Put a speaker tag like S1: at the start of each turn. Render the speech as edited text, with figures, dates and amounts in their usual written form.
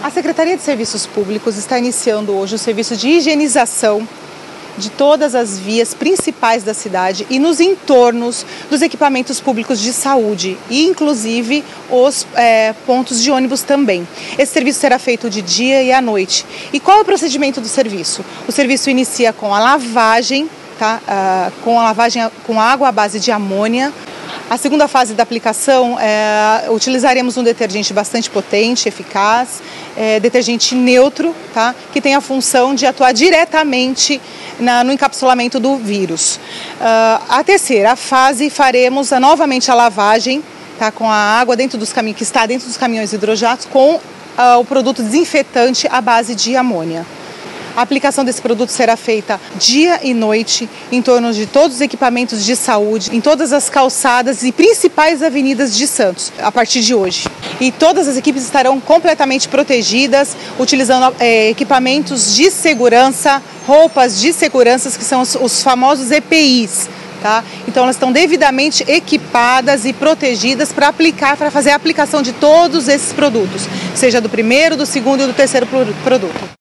S1: A Secretaria de Serviços Públicos está iniciando hoje o serviço de higienização de todas as vias principais da cidade e nos entornos dos equipamentos públicos de saúde e inclusive os pontos de ônibus também. Esse serviço será feito de dia e à noite. E qual é o procedimento do serviço? O serviço inicia com a lavagem, com água à base de amônia. A segunda fase da aplicação, utilizaremos um detergente bastante potente, eficaz, detergente neutro, que tem a função de atuar diretamente no encapsulamento do vírus. A terceira fase, faremos novamente a lavagem com a água que está dentro dos caminhões hidrojatos com o produto desinfetante à base de amônia. A aplicação desse produto será feita dia e noite em torno de todos os equipamentos de saúde, em todas as calçadas e principais avenidas de Santos, a partir de hoje. E todas as equipes estarão completamente protegidas, utilizando equipamentos de segurança, roupas de segurança, que são os famosos EPIs. Então elas estão devidamente equipadas e protegidas para fazer a aplicação de todos esses produtos, seja do primeiro, do segundo e do terceiro produto.